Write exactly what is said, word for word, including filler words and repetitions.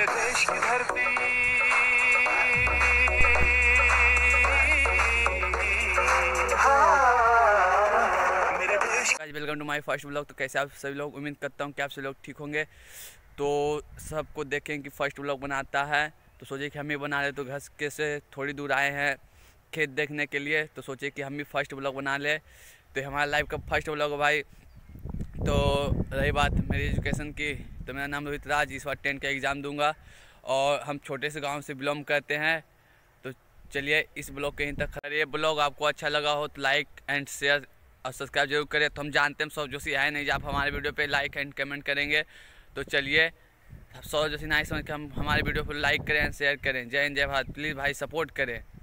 देश की धरती मेरे देश। Welcome to my first vlog. तो कैसे आप सभी लोग, उम्मीद करता हूँ कि आप सभी लोग ठीक होंगे। तो सबको देखें कि फर्स्ट व्लॉग बनाता है तो सोचे कि हम ही बना ले। तो घर के से थोड़ी दूर आए हैं खेत देखने के लिए, तो सोचे कि हम भी फर्स्ट व्लॉग बना ले। तो हमारा लाइफ का फर्स्ट व्लॉग है भाई। तो रही बात मेरी एजुकेशन की, तो मेरा नाम रोहित राज, इस बार टेंथ का एग्ज़ाम दूंगा और हम छोटे से गांव से बिलोंग करते हैं। तो चलिए इस ब्लॉग के यहीं तक। अगर ये ब्लॉग आपको अच्छा लगा हो तो लाइक एंड शेयर और सब्सक्राइब जरूर करें। तो हम जानते हैं सौ जोशी है नहीं, जब आप हमारे वीडियो पे लाइक एंड कमेंट करेंगे। तो चलिए सौ जोशी नहीं समझ के हम हमारे वीडियो पर लाइक करें शेयर करें। जय हिंद जय भारत। प्लीज़ भाई सपोर्ट करें।